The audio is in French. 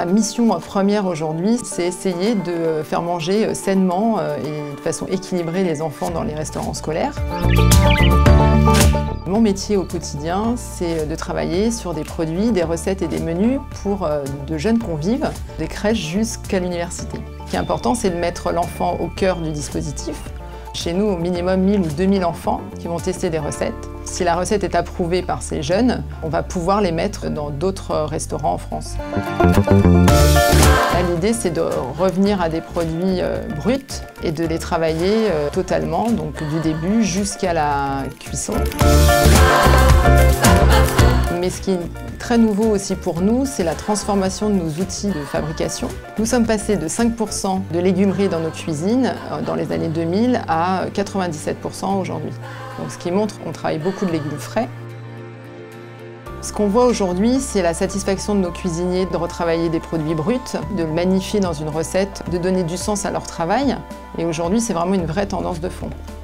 Ma mission première aujourd'hui, c'est essayer de faire manger sainement et de façon équilibrée les enfants dans les restaurants scolaires. Mon métier au quotidien, c'est de travailler sur des produits, des recettes et des menus pour de jeunes convives, des crèches jusqu'à l'université. Ce qui est important, c'est de mettre l'enfant au cœur du dispositif. Chez nous, au minimum 1000 ou 2000 enfants qui vont tester des recettes. Si la recette est approuvée par ces jeunes, on va pouvoir les mettre dans d'autres restaurants en France. L'idée, c'est de revenir à des produits bruts et de les travailler totalement, donc du début jusqu'à la cuisson. Mais ce qui est très nouveau aussi pour nous, c'est la transformation de nos outils de fabrication. Nous sommes passés de 5% de légumerie dans nos cuisines dans les années 2000 à 97% aujourd'hui. Donc, ce qui montre qu'on travaille beaucoup de légumes frais. Ce qu'on voit aujourd'hui, c'est la satisfaction de nos cuisiniers de retravailler des produits bruts, de le magnifier dans une recette, de donner du sens à leur travail. Et aujourd'hui, c'est vraiment une vraie tendance de fond.